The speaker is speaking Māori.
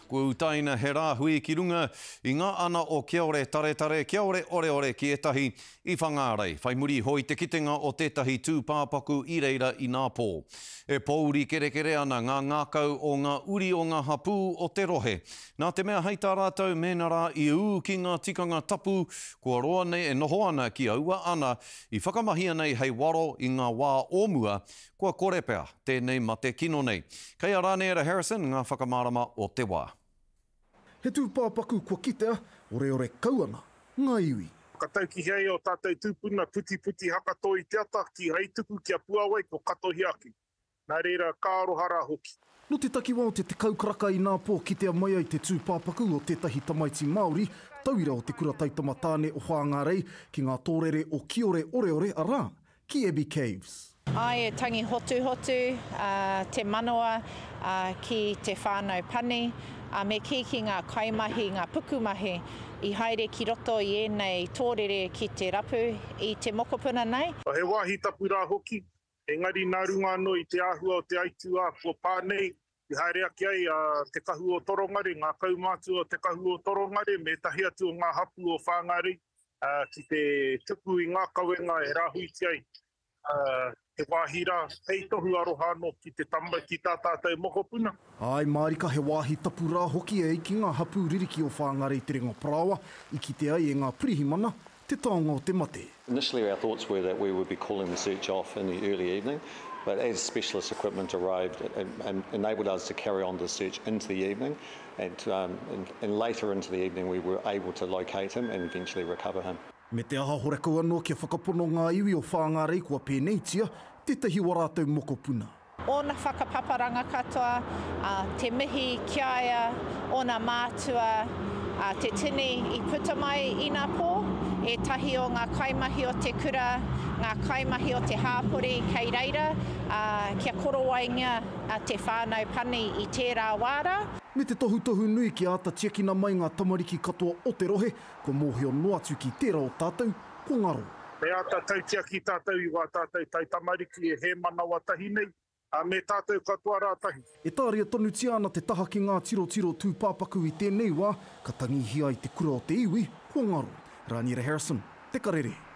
Kua utaina he rāhui ki runga I ngā ana o Kiore Kiore Oreore ki etahi I Whangārei. Whai muri hoi te kitenga o tētahi tūpāpaku I reira I ngā pō. E pōuri kere ana ngā ngākau o ngā uri o ngā hapū o te rohe. Nā te mea hei tā rātou mēnā rā I ū ki ngā tikanga tapu, kua roa nei e noho ana ki aua ana I whakamahia nei hei waro I ngā wā ōmua, kua korepea tēnei ma te kino nei. Kei a Rānera Harrison, ngā whakamārama o te wā. He tūpāpaku kua kitea, Oreore kauana, ngā iwi. Ka tau ki hei o tātou tūpuna puti hakato I te ata ki hei tuku kia puawai ko katohi aki. Nā reira kārohara hoki. No te takiwa o te kaukaraka I ngā pō kitea mai ai te tūpāpaku o tētahi tamaiti Māori, tauira o te kura taitama tāne o Whangārei ki ngā tōrere o Kiore Oreore arā, ki Abbey Caves. Ai e tangi hotu, te manoa ki te whānau pani, me ki ngā kaimahi, ngā pukumahi, I haere ki roto I ēnei tōrere ki te rapu I te mokopuna nei. He wāhi tapu rā hoki, engari nā runga no I te āhua o te aitua kua pānei, I haere aki ai te kahu o Torongare, ngā kaumātua o te kahu o Torongare, me tahi atu o ngā Hapū of Whangārei, ki te tupu I ngā kawenga e rāhui ti ai. He wāhi rā, hei tohu aroha no ki te tamba ki tā tātou mokopuna. Ai, Mārika, he wāhi tapu rā hoki e ki ngā hapū ririki o Whangārei te ringa Parawa, I ki te ai e ngā pirihimana, te taonga o te mate. Initially our thoughts were that we would be calling the search off in the early evening, but as specialist equipment arrived, it enabled us to carry on the search into the evening, and later into the evening we were able to locate him and eventually recover him. Me te aha horeko anō kia whakapono ngā iwi o Whangārei kua pēneitia, tētahi wa rātou mokopuna. Ōna whakapaparanga katoa, te mihi kiaia, ōna mātua, te tini I puta mai I ngā pō, e tahi o ngā kaimahi o te kura, ngā kaimahi o te hāpori kei reira, kia korowainga te whānau pani I tērā wāra. Me te tohu nui ki āta tiakina mai ngā tamariki katoa o te rohe, ko mōhio no atu ki tērā o tātou, ko ngaro. Me āta tau tiaki tātou I wā tātou tai tamariki e he manawa tahi nei, me tātou katoa rātahi. E tāria tonu tia ana te taha ki ngā tiro tūpāpaku I tēnei wā, ka tangi hia I te kura o te iwi, ko ngaro. Rānera Harrison, te karere.